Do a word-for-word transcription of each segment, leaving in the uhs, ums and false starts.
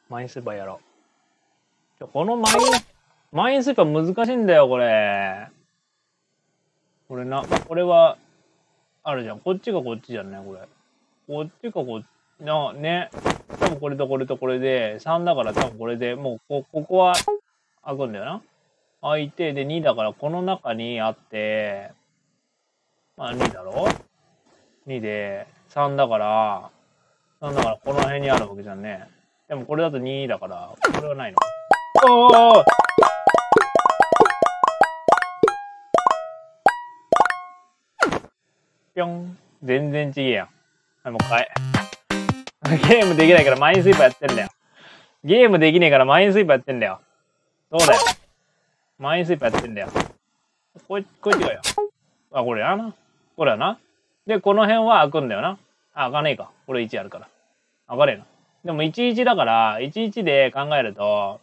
マインスーパーやろう。このマイン、マインスーパー難しいんだよ、これ。これな、これは、あるじゃん。こっちがこっちじゃんね、これ。こっちかこっち、な、ね。多分これとこれとこれで、さんだから多分これで、もうこ、ここは開くんだよな。開いて、で、にだからこの中にあって、まあにだろ ?に で、さんだから、さんだからこの辺にあるわけじゃんね。でもこれだとにだから、これはないの。おーぴょん。全然ちげえやん。はい、もう一回。ゲームできないからマインスイーパーやってんだよ。ゲームできねえからマインスイーパーやってんだよ。そうだよ。マインスイーパーやってんだよ。こい、こいつがよ。あ、これやな。これやな。で、この辺は開くんだよな。あ、開かねえか。これいちあるから。開かねえな。でもいちいちだから、いちいちで考えると、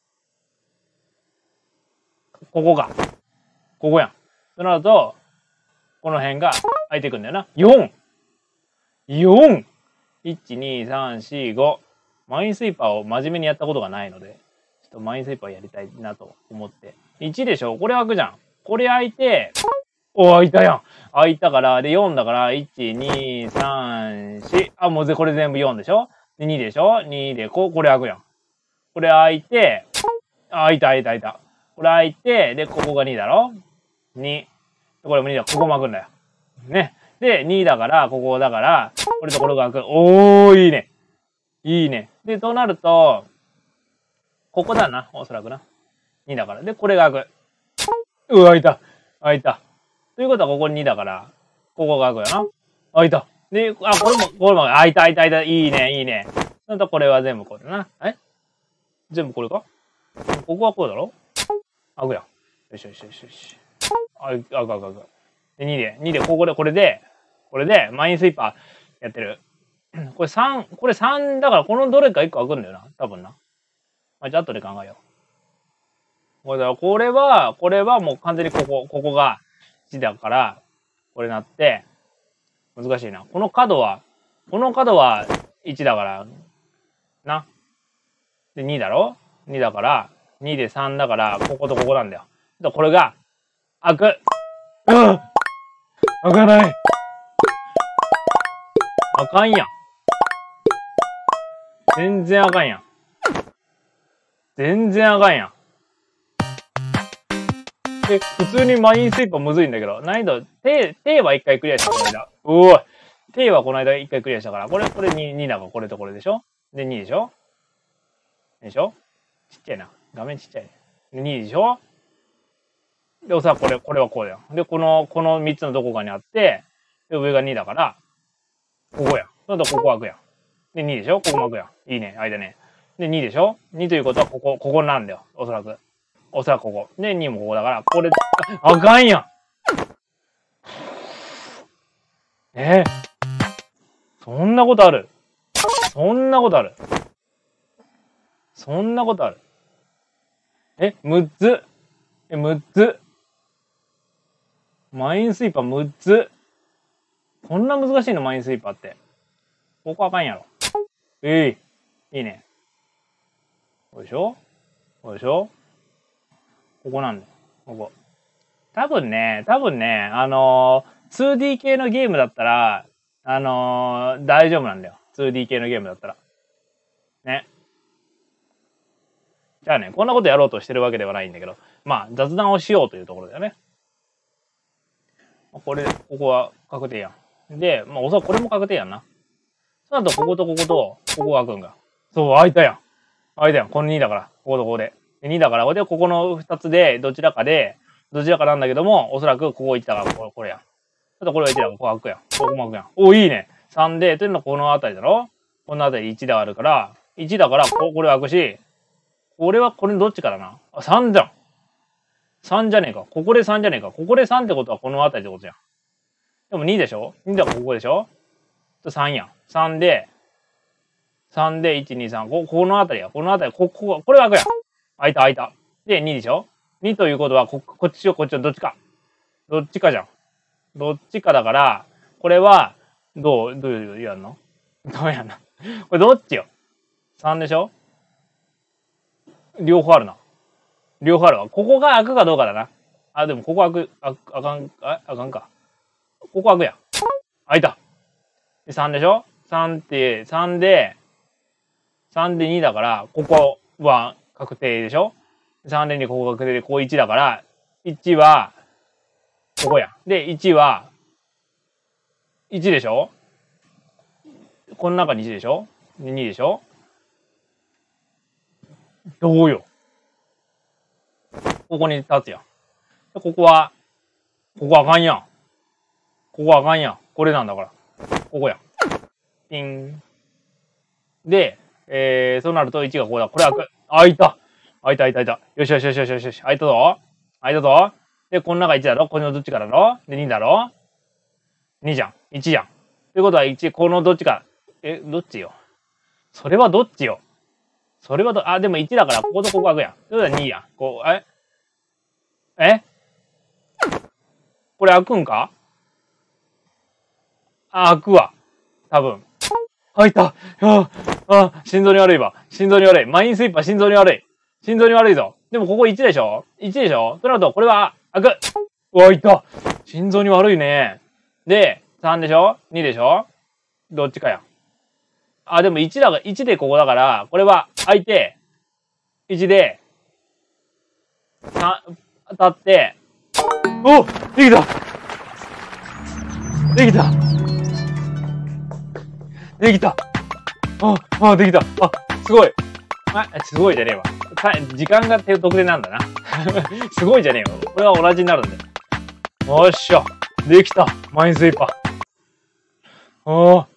ここが。ここやん。となると、この辺が開いていくんだよな。よん! よん! いち、に、さん、よん、ご。マインスイーパーを真面目にやったことがないので、ちょっとマインスイーパーやりたいなと思って。いちでしょ？これ開くじゃん。これ開いて、お、開いたやん。開いたから、で、よんだから、いち、に、さん、よん。あ、もうぜ、これ全部よんでしょ？で、にでしょ？ に で、こう、これ開くやん。これ開いて、あ、開いた、開いた、開いた。これ開いて、で、ここがにだろ？ に。これもにだ。ここも開くんだよ。ね。で、にだから、ここだから、これとこれが開く。おー、いいね。いいね。で、となると、ここだな。おそらくな。にだから。で、これが開く。うわ、開いた。開いた。ということは、ここにだから、ここが開くよな。開いた。で、あ、これも、これも開いた、開いた、開いた。いいね、いいね。なんとこれは全部こうだな。え全部これか？ここはこうだろ？開くやん。よしよしよしよし。開く、開く、開く。で、にで、にで、ここで、これで、これで、マインスイーパーやってる。これさん、これさんだから、このどれかいっこ開くんだよな。多分な。まあ、じゃあ後で考えよう。これだ、これは、これはもう完全にここ、ここがいちだから、これなって、難しいな。この角は、この角はいちだから、な。で、にだろ ?に だから、にでさんだから、こことここなんだよ。だこれが、開く。うん、開かない。開かんやん。全然開かんやん。全然開かんやん。え、普通にマインスイーパーむずいんだけど。難易度、手、手は一回クリアした、この間。おおい。手はこの間一回クリアしたから。これ、これに、にだからこれとこれでしょ？で、にでしょ？でしょ？ちっちゃいな。画面ちっちゃいね。で、にでしょ？で、おそらくこれ、これはこうだよ。で、この、このみっつのどこかにあって、で、上がにだから、ここや。そうだとここ開くやん。で、にでしょ？ここも開くやん。いいね。間ね。で、にでしょ？ に ということは、ここ、ここなんだよ。おそらく。おそらくここ。で、にもここだから、これ、あ、あかんやん。えー、そんなことある？そんなことある？そんなことある？え、むっつ。え、むっつ。マインスイーパーむっつ。こんな難しいのマインスイーパーって。ここあかんやろ。えい、いいね。これでしょ？これでしょ？ここなんだよ。ここ。多分ね、多分ね、あのー、ツーディー 系のゲームだったら、あのー、大丈夫なんだよ。ツーディー 系のゲームだったら。ね。じゃあね、こんなことやろうとしてるわけではないんだけど、まあ、雑談をしようというところだよね。これ、ここは確定やん。で、まあ、おそらくこれも確定やんな。その後、こことここと、ここが開くんが。そう、開いたやん。開いたやん。このにだから。こことここで。でにだから、で、ここのふたつで、どちらかで、どちらかなんだけども、おそらくここいちだから、これ、これやん。あとこれはいちだから、ここ開くやん。ここも開くやん。お、いいね。さんで、というのはこのあたりだろ？このあたりいちであるから、いちだから、ここれ開くし、これはこれどっちからな？あ、さんじゃん。さんじゃねえか。ここでさんじゃねえか。ここでさんってことはこのあたりってことじゃん。でもにでしょ？ に だからここでしょ？さんやん。さんで、さんでいち、に、さん。こ、このあたりや。このあたり、こ、こ、これ開くやん。開いた開いた。で、にでしょ？ に ということは、こ、こっちとこっちのどっちか。どっちかじゃん。どっちかだから、これは、どう、どういうやんの？どうやんの？これどっちよ？ さん でしょ？ 両方あるな。両方あるわ。ここが開くかどうかだな。あ、でもここ開く、あ、あかん、あ、あかんか。ここ開くやん。開いた。で、さんでしょ ?さん って、さんで、さんでにだから、ここは確定でしょ ?さん でにここ確定で、ここいちだから、いちは、ここやん。で、いちは、いちでしょこの中にいちでしょ ?に でしょどうよ。ここに立つやん。ここは、ここあかんやん。ここあかんやん。これなんだから。ここやん。ピン。で、えー、そうなるといちがここだ。これ開く。開いた。開いた開いた開いた。よしよしよしよしよしよし。開いたぞ。開いたぞ。で、この中いちだろこのどっちかだろで、にだろ ?に じゃん。いちじゃん。ということはいち、このどっちか。え、どっちよ。それはどっちよ。それはど、あ、でもいちだから、こことここ開くやん。ということはにやん。こう、ええこれ開くんかあ、開くわ。多分。開いた。ああ、心臓に悪いわ。心臓に悪い。マインスイーパー心臓に悪い。心臓に悪いぞ。でもここいちでしょ ?いち でしょとなると、これは開く。うわ、いった。心臓に悪いね。で、さんでしょ ?に でしょどっちかや。あ、でもいちだが、いちでここだから、これは開いて、いちで、さん、立って、おできたできたできたあ、あ、できたあ、すごいあ、すごいじゃねえわ。時間が手得でなんだな。すごいじゃねえよ。これは同じになるんだよ。よっしゃできたマインスイーパー。おー